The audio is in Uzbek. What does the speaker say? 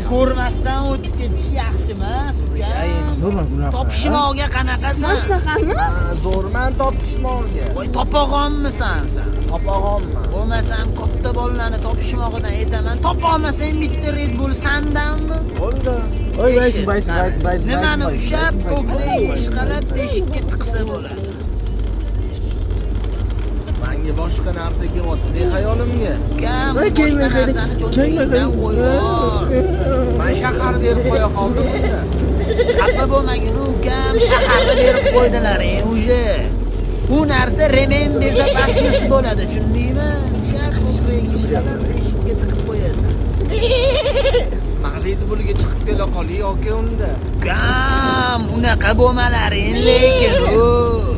ko'rmasdan o'tib ketish yaxshi emas, uka. Topishmoqga qanaqasan? Shunaqami? Zo'rman topishmoqga. Voy, topag'onmisan sen? Topag'onman. Bo'lmasam katta bolalarni topishmog'idan aytaman. Topa olmasang bitta Red Bull sandanmi? Bo'ldi. Oy, bays. Nimani ushab, ko'krak ishqalab teshikka tiqsa bo'ladi. Menga boshqa narsa kelyapti, behayolimga. Kam, boshqa narsani cho'ntagidan qo'yibor. Men shaharga berib qo'ya qoldim. Xafa bo'lmagin, ukam, shaharga berib qo'ydilar, uje. Bu narsa remen bezopasnost bo'ladi, tushundingmi? Ushab, ko'krak ishqalab teshikka tiqib qo'yasan. Mag'ziyat buliga chiqib kela qol yoki unda. Kam, unaqa bo'lmalaring lekin.